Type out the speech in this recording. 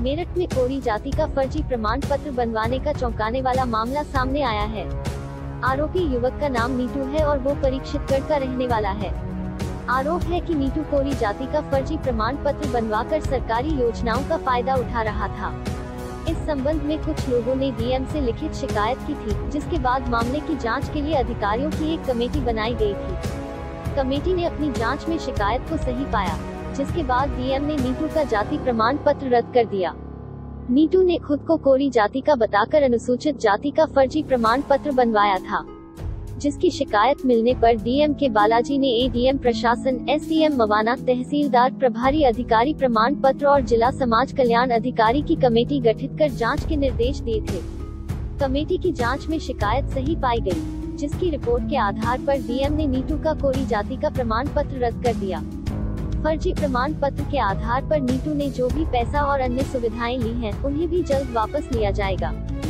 मेरठ में कोरी जाति का फर्जी प्रमाण पत्र बनवाने का चौंकाने वाला मामला सामने आया है। आरोपी युवक का नाम नीटू है और वो परीक्षितगढ़ का रहने वाला है। आरोप है कि नीटू कोरी जाति का फर्जी प्रमाण पत्र बनवाकर सरकारी योजनाओं का फायदा उठा रहा था। इस संबंध में कुछ लोगों ने डीएम से लिखित शिकायत की थी, जिसके बाद मामले की जांच के लिए अधिकारियों की एक कमेटी बनाई गई थी। कमेटी ने अपनी जांच में शिकायत को सही पाया, जिसके बाद डीएम ने नीटू का जाति प्रमाण पत्र रद्द कर दिया। नीटू ने खुद को कोरी जाति का बताकर अनुसूचित जाति का फर्जी प्रमाण पत्र बनवाया था, जिसकी शिकायत मिलने पर डीएम के बालाजी ने एडीएम प्रशासन, एसडीएम मवाना, तहसीलदार, प्रभारी अधिकारी प्रमाण पत्र और जिला समाज कल्याण अधिकारी की कमेटी गठित कर जांच के निर्देश दिए थे। कमेटी की जांच में शिकायत सही पाई गई, जिसकी रिपोर्ट के आधार पर डीएम ने नीटू का कोरी जाति का प्रमाण पत्र रद्द कर दिया। फर्जी प्रमाण पत्र के आधार पर नीटू ने जो भी पैसा और अन्य सुविधाएं ली हैं, उन्हें भी जल्द वापस लिया जाएगा।